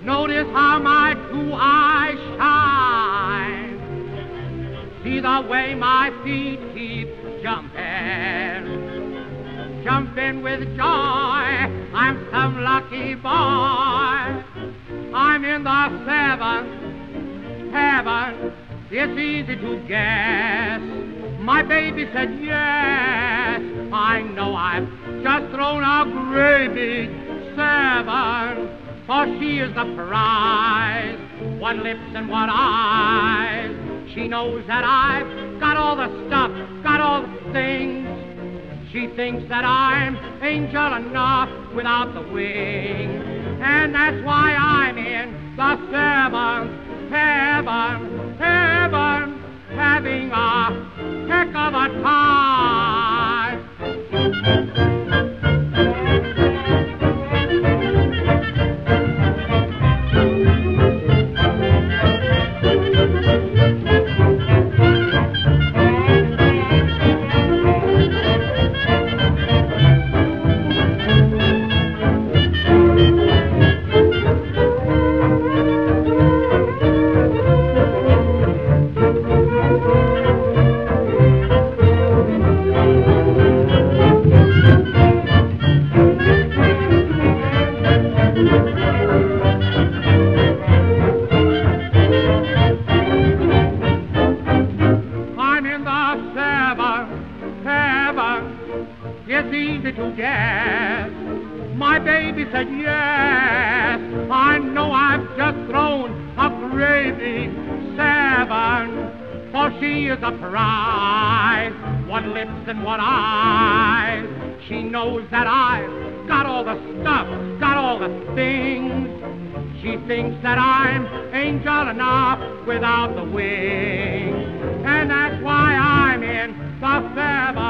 Notice how my two eyes shine. See the way my feet keep jumping, jumping with joy. I'm some lucky boy. I'm in the seventh heaven. It's easy to guess. My baby said yes. I know I've just thrown a great big 7, for she is the prize. What lips and what eyes. She knows that I've got all the stuff, got all the things. She thinks that I'm angel enough without the wings. And that's why I'm in the 7th heaven, heaven, having a heck of a time. It's easy to guess. My baby said yes. I know I've just thrown a great big 7, for she is a prize. What lips and what eyes. She knows that I've got all the stuff, got all the things. She thinks that I'm angel enough without the wings. And that's why I'm in the 7th